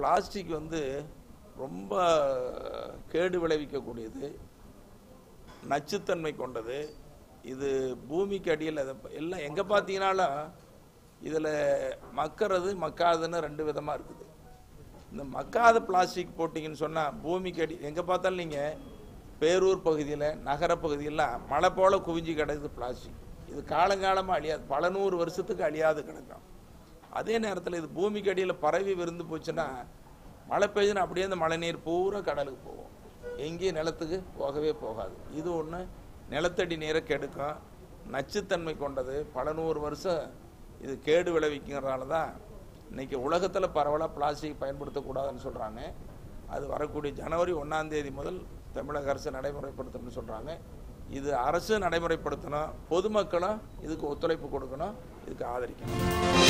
Plastic வந்து ரொம்ப கேடு விளைவிக்கக்கூடியது, நச்சுத்தன்மை கொண்டது. இது பூமிக்கு அடியில் எல்லாம் எங்கே பார்த்தீங்கன்னாலும் இதில் மக்கிறது மக்காதுன்னு ரெண்டு விதமாக இருக்குது. இந்த மக்காத பிளாஸ்டிக் போட்டிங்கன்னு சொன்னால் பூமிக்கு அடி எங்கே பார்த்தாலும் நீங்கள் பேரூர் பகுதியில் நகர பகுதியெல்லாம் மழை போல் குவிஞ்சு கிடக்குது பிளாஸ்டிக். இது காலங்காலமாக அழியாது, பல நூறு வருஷத்துக்கு அழியாது கிடக்கும். அதே நேரத்தில் இது பூமிக்கு அடியில் பரவி விருந்து போச்சுன்னா மழை பெய்யுதுன்னா அப்படியே அந்த மழை நீர் பூரா கடலுக்கு போகும், எங்கேயும் நிலத்துக்கு போகவே போகாது. இது ஒன்று நிலத்தடி நீரை கெடுக்கும், நச்சுத்தன்மை கொண்டது, பல நூறு வருஷம் இது கேடு விளைவிக்கிறதுனால தான் இன்றைக்கி உலகத்தில் பரவலாக பிளாஸ்டிக் பயன்படுத்தக்கூடாதுன்னு சொல்கிறாங்க. அது வரக்கூடிய ஜனவரி 1ஆம் தேதி முதல் தமிழக அரசு நடைமுறைப்படுத்தணும்னு சொல்கிறாங்க. இது அரசு நடைமுறைப்படுத்தணும், பொதுமக்களும் இதுக்கு ஒத்துழைப்பு கொடுக்கணும், இதுக்கு ஆதரிக்கணும்.